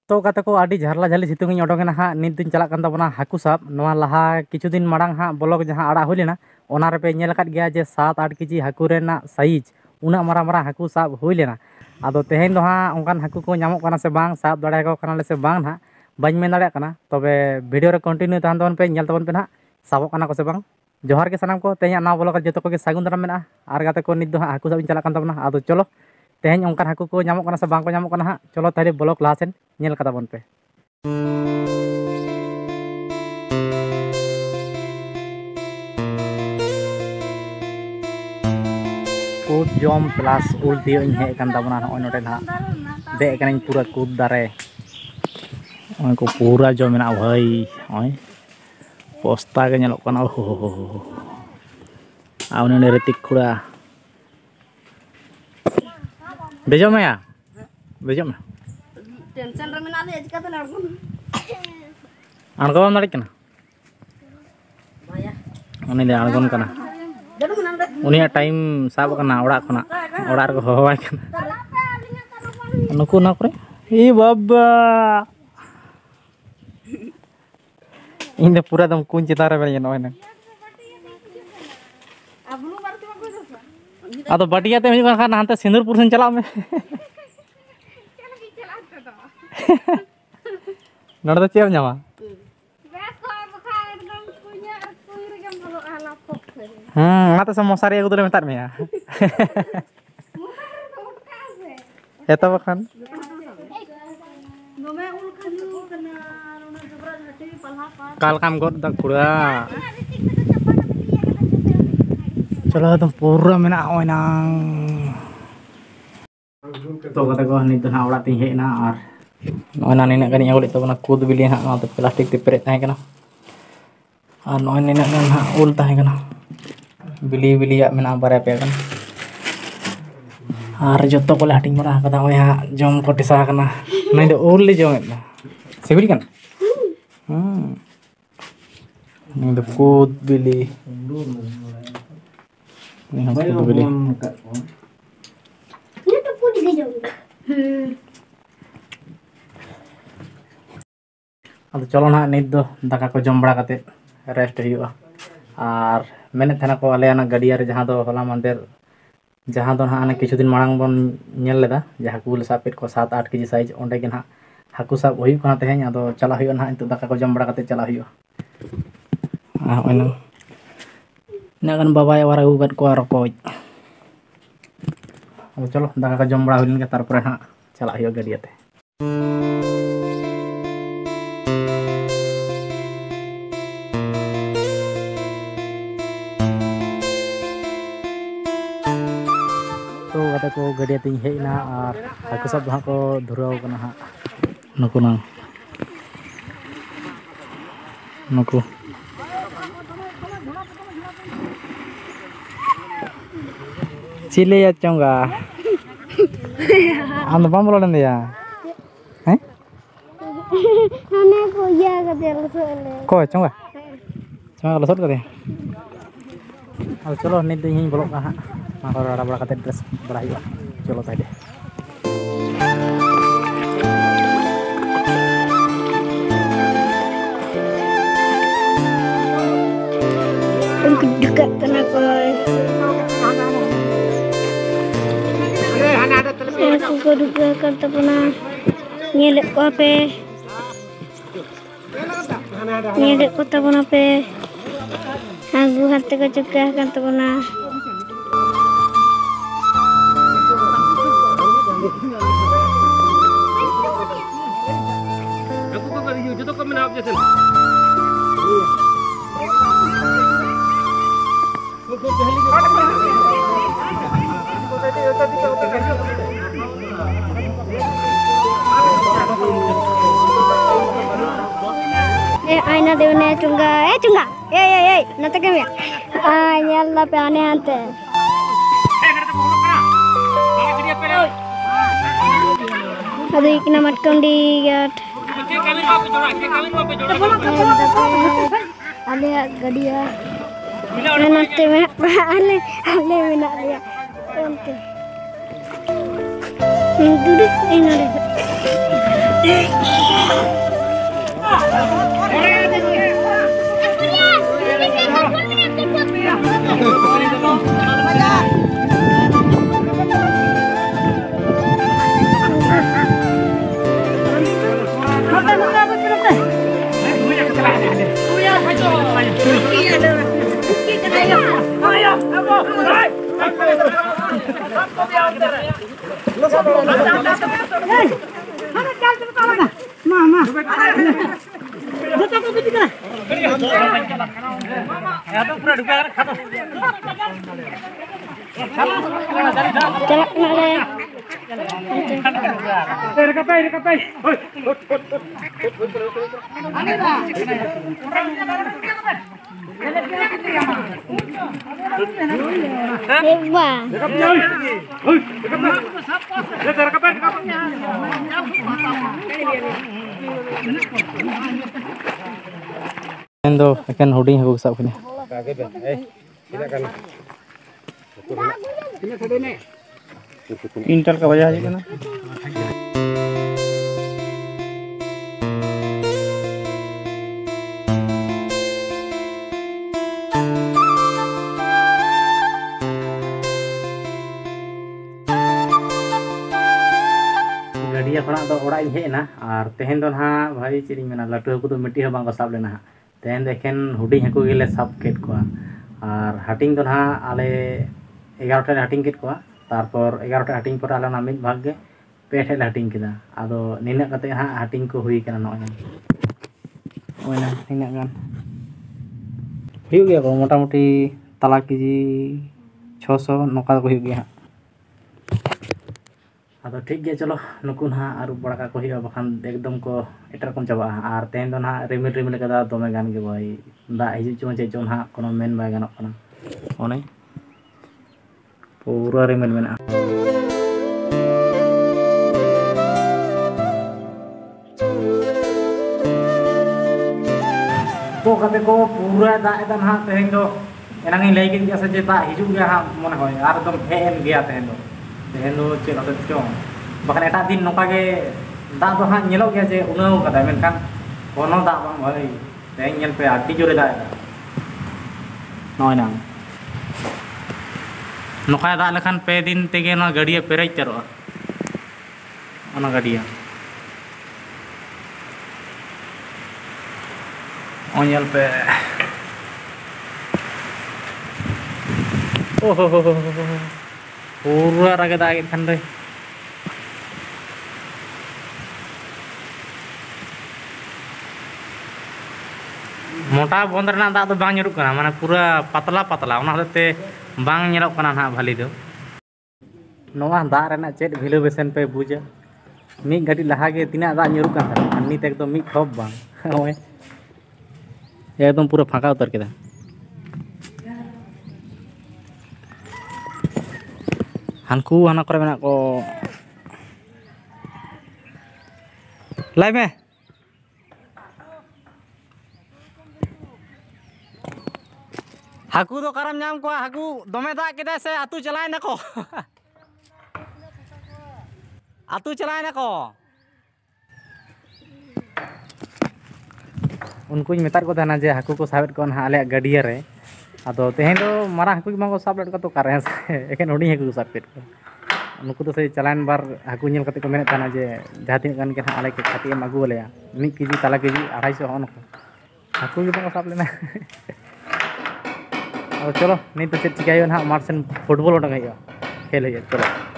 तो kata ko adi झारला झाली सितुंग ᱤᱧ ᱚᱰᱚᱠᱮᱱᱟ ᱦᱟᱸᱜ ᱱᱤᱛ ᱫᱩᱧ ᱪᱟᱞᱟᱜ ᱠᱟᱱ ᱛᱟᱵᱚᱱᱟ ᱦᱟᱹᱠᱩ ᱥᱟᱵ ᱱᱚᱣᱟ ᱞᱟᱦᱟ ᱠᱤᱪᱷᱩ ᱫᱤᱱ ᱢᱟᱲᱟᱝ ᱦᱟᱸᱜ ᱵᱞᱚᱜ ᱡᱟᱦᱟᱸ ᱟᱲᱟᱜ ᱦᱩᱭ ᱞᱮᱱᱟ ᱚᱱᱟ ᱨᱮᱯᱮ ᱧᱮᱞ ᱟᱠᱟᱫ ᱜᱮᱭᱟ ᱡᱮ 7-8 केजी ᱦᱟᱹᱠᱩ ᱨᱮᱱᱟᱜ ᱥᱟᱭᱤᱡ ᱩᱱᱟᱹᱜ ᱢᱟᱨᱟᱝ ᱢᱟᱨᱟᱝ ᱦᱟᱹᱠᱩ ᱥᱟᱵ ᱦᱩᱭ ᱞᱮᱱᱟ ᱟᱫᱚ ᱛᱮᱦᱮᱧ ᱫᱚ ᱦᱟᱸᱜ ᱚᱱᱠᱟᱱ ᱦᱟᱹᱠᱩ ᱠᱚ ᱧᱟᱢᱚᱜ ᱠᱟᱱᱟ ᱥᱮ ᱵᱟᱝ ᱥᱟᱵ ᱫᱟᱲᱮᱭᱟᱠᱚ ᱠᱟᱱᱟᱞᱮ ᱥᱮ ᱵᱟᱝ ᱦᱟᱸᱜ ᱵᱟᱹᱧ ᱢᱮᱱ ᱫᱟᱲᱮᱭᱟᱜ ᱠᱟᱱᱟ ᱛᱚᱵᱮ ᱵᱷᱤᱰᱤᱭᱳ ᱨᱮ ᱠᱚᱱᱴᱤᱱᱤᱭᱩ ᱛᱟᱦᱮᱱ ᱛᱟᱵᱚᱱ ᱯᱮ ᱧᱮᱞ ᱛᱟᱵᱚᱱ ᱯᱮ ᱦᱟᱸᱜ ᱥᱟᱵᱚᱜ ᱠᱟᱱᱟ ᱠᱚ ᱥᱮ ᱵᱟᱝ ᱡᱚᱦᱟᱨ ᱜᱮ ᱥᱟᱱᱟᱢ ᱠᱚ ᱛᱮᱦᱮᱧᱟᱜ ᱱᱟᱣᱟ ᱵᱞᱚᱜ ᱨᱮ ᱡᱚᱛᱚ ᱠᱚᱜᱮ ᱥᱟᱹᱜᱩᱱ ᱫᱟᱨᱟᱢ ᱢᱮᱱᱟᱜᱼᱟ ᱟᱨ ᱜᱟᱛᱮ ᱠᱚ ᱱᱤᱛ ᱫᱚ ᱦᱟᱸᱜ ᱦᱟᱹᱠᱩ ᱥᱟᱵ ᱤᱧ ᱪᱟᱞᱟᱜ ᱠᱟᱱ ᱛᱟᱵᱚᱱᱟ ᱟᱫᱚ ᱪᱚᱞᱚ ᱛᱮᱦᱮᱧ ᱚᱱᱠᱟᱱ ᱦᱟᱹᱠᱩ ᱠᱚ ᱧᱟᱢᱚᱜ ᱠᱟᱱᱟ ᱥᱮ ᱵᱟᱝ ᱠᱚ ᱧᱟᱢᱚᱜ ᱠᱟᱱᱟ ᱦᱟᱸᱜ ᱪᱚᱞᱚ ᱛᱟᱦᱞᱮ ᱵᱞᱚᱜ ᱞᱟᱦᱟ ᱥᱮᱱ ᱧᱮᱞ ᱠᱟᱛᱟ ᱵᱚᱱ ᱯᱮ कूद जम प्लस उल तीय इन हेज कान ताबना नॉय नोडे ना दे कानिन पूरा कूद दारे नॉय को पूरा जो मेना भाई नॉय पोस्ता के नेलोग काना हो आवने रेतिक खुड़ा बेजो में टेंशन रे मेना ले चिका तो अणगो दाड़ी कना उनी दे अणगोन कना उनिया टाइम साब कना ओड़ा खना ओड़ा रे होवाय कना नुकु ना करे ए बाबा इन दे पूरा दम कुन चिता रे बेन नॉय ना आदो बटिया ते हिजु खान हानते सिंदूरपुर सेन चला में नोडे दो चेम जामा आते से मशारी अगु दले मेतार मेया एतो बखान काल काम गोद दा कुड़ा चलो तुम पूरा मेना ओइना तो कते को नित ना ओड़ा ती हेना और ओइना निना गनी अगुले तबना कूद बिली हा ना तो प्लास्टिक ते पेरे ताहे कना और नॉय निना ना उल ताहे कना बिली बिली या मेना बारे पे कन और जत्तो को लाटिंग बड़ा कदा ओय हा जम को टिसा कना नै दो उल ले जम ना सिबिल कन नै दो कूद बिली नै कूद बिली ये तो पूछ के जाऊंगा अब चलो ना नित दो दाका को जम बड़ा कते रेस्ट हुआ और मेने थाना को आले ना गडिया रे जहां दो होला मंदिर जहां दो ना किछु दिन मांग बन नेल लेदा जहां कुल सापेट को 7-8 केजी साइज ओंडे के ना हाकु साब हुई कना तेहें आदो चला हुई ना इंत दाका को जम बड़ा कते चला हुई ओइना नगन बाबाय वारा उगत को रकोज अब चलो दाका को जम बड़ा हुई के तार पर ना चला हुई गडिया ते तो कते को गडिया तिन हेना और हाकु सब हा को धुराव कना हा नुकु ना नुकु चिले या चंगा आम बाम बोलन दिया हैं हने को या कते लसले को चंगा चंगा लसट कते अब चलो नित दिन हिं ब्लॉग का हा माको राडा बड़ा कते ड्रेस बड़ा हुआ चलो ताइले dekat kena ko aku duga kan tapuna nyelek ko pe nyelek ko tapuna pe aku harte ko juga kan tapuna aku ko kari joto ko mena object aina deune chunga nata kami nyalla pe ane ante adu ikna matkondi gat ale gadia nanti ale mena dia ante duduk ini Jalak na le. Hebat. ᱫᱚ ᱮᱠᱮᱱ ᱦᱩᱰᱤᱧ ᱦᱟᱹᱠᱩ ᱥᱟᱵ ᱠᱤᱱᱟ inter ᱠᱟ ᱵᱟᱡᱟ ᱦᱤᱡᱩᱜ ᱠᱟᱱᱟ गड़िया खड़ा दो ओड़ा हेना और तेहन दो ना भाई चीज मेना लाटू हाकू तो मिट्टी बांग साब लेना तेहन दो एखेन हुडिंग हाकू गेले साब केट को और हाटिंग दो ना आले 11 टे हाटिंग केट को तारपर 11 टे हाटिंग पर आले ना मिद भाग गे पे ठे हाटिंग केदा आदो निना कते हा हाटिंग को हुई kana नय ओइना निना गान हुई गया को मोटा मोटी तला केजी 600 नोका को हुई गया अदो ठीक गया चलो नुकु ना आरु बड़ा को हुई बखान एकदम को एटर कम चाबा और तेन दो ना रिमिल रिमिल कदा दमे गान गे भाई दा हिजु चों चे चों हा कोनो मेन बाय गानक कना ओने पूरा रिमिल मेना तो कते को पूरा दा एदन हा तेन दो एनांगी लई के दिया से जे दा हिजु गया हा मन होय आर एकदम हेन गया तेन दो चे नते चों बखान एटा दिन नोका गे दा दो हा नेलो गया जे उनाव कदा मेनखान कोनो दा बांग भाई तेन नेल पे आटी जोरे दा नय ना नोका दा लेखान पे दिन तेगे ना गाड़िया पेरेज तेरो ओना गाड़िया ओनेल पे ओहो हो पूरा रगे दागे खान रे मोटा बंद रना दा दो बांग ñuruk kana माने पूरा पतला पतला ओना होते बांग ñelok kana ना भाली दो नोआ दा रना चेड भेलुएशन पे बुझा मी गाड़ी लहा गे तिना दा ñuruk kan था नित एकदम मी खब बांग ओए एकदम पूरा फाका उतर केदा हानकू हाना करे मेना को लाई में हाकू तो करम नाम को हाकू दमे दा केदा से आतू चलाय नको आतू चलाय नको उनको मेतार को थाना जे हाकू को साबेट को ना आले गाड़िया रे आदो तेहें दो मारा हाकू की मांगो साब लट का तो करे एकेन हुडी हाकू साब पेट को नुकु तो से चलान बार हाकू नेल कते को मेने थाना जे जहां तीन गान के आले के खाती एम आगू लेया 1 केजी तला केजी 250 हन को हाकू की मांगो साब लेना और चलो नहीं तो चेक चिकायो ना मार्सन फुटबॉल उठा गयो खेल है चलो